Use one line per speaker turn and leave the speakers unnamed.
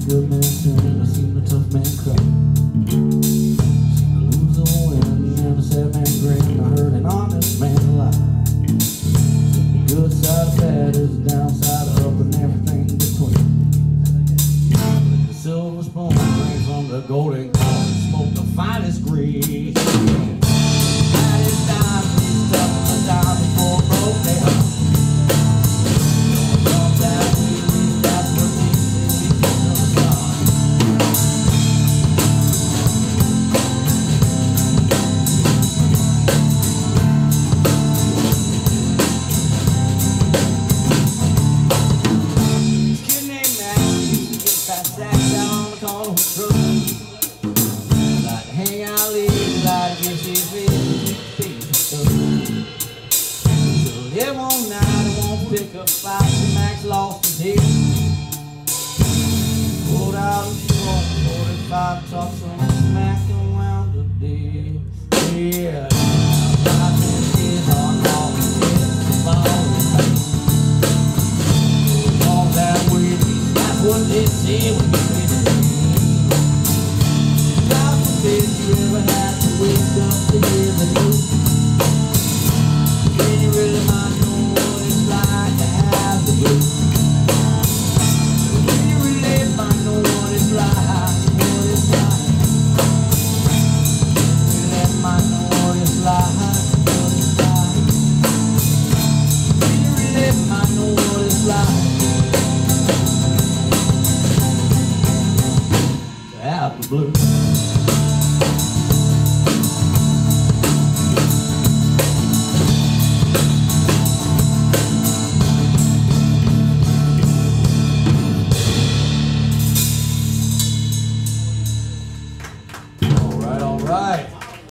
good man sin, I seen the tough man cry. Seen the loser win and the sad man grin. I heard an honest man lie. The good side of bad is the downside of up and everything between. The silver spoon drank from the golden corn, smoked the finest grease. Finest dimes, we stuffed the dime before it broke down. Every night I won't pick up fight, Max lost his head. Pulled out a strong 45, talked some smack and wound up dead. Yeah, I think his heart always gets falling. All that way, that's what they say when you say the name. God forbid you ever had to wake up to hear the news. Can you really mind what it's like to have the blues? Can you really mind what it's like, what it's like? Can you really mind what it's like, what it's like? Can you really mind what it's like to have the blues? All right.